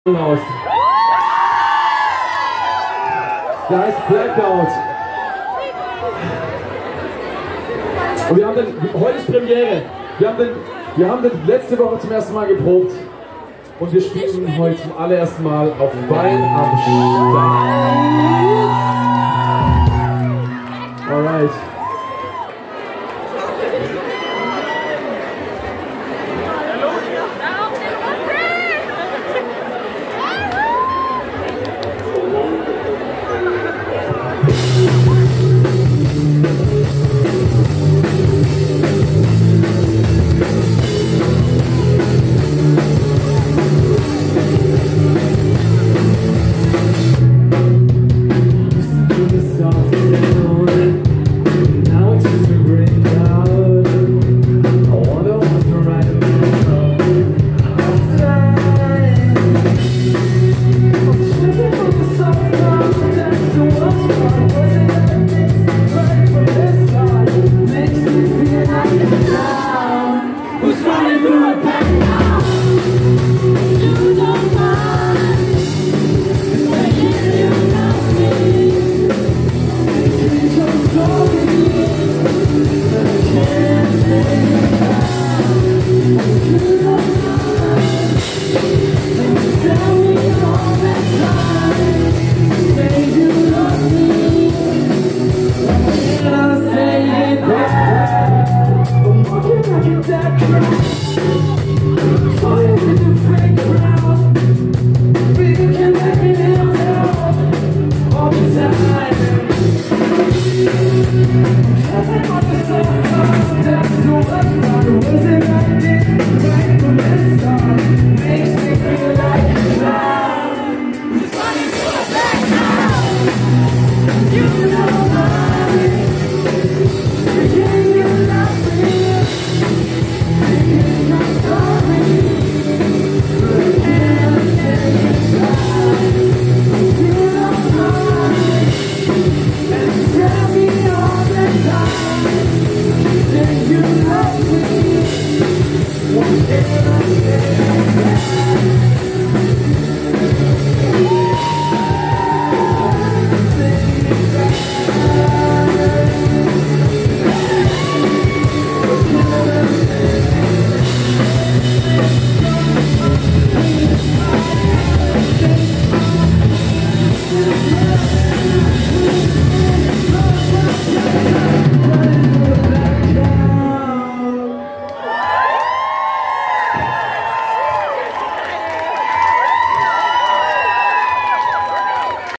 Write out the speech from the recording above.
Aus. Der heißt Blackout. Und wir haben den, heute ist Premiere. Wir haben den letzte Woche zum ersten Mal geprobt. Und wir spielen heute zum allerersten Mal auf Wein am Stein.